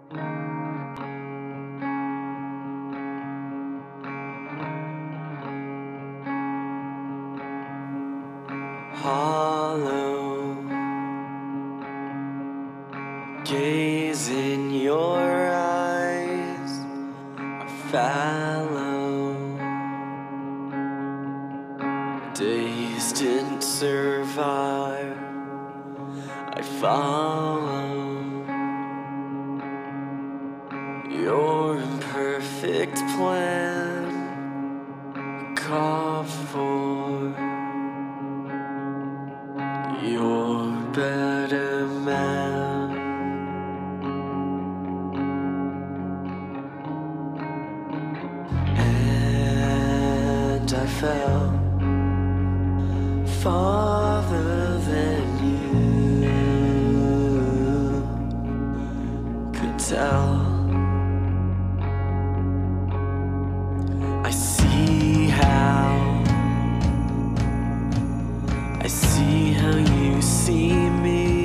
Hollow, gaze in your eyes are fallow. Days didn't survive, I follow your imperfect plan, call for your better man. And I fell farther than you could tell. I see how you see me.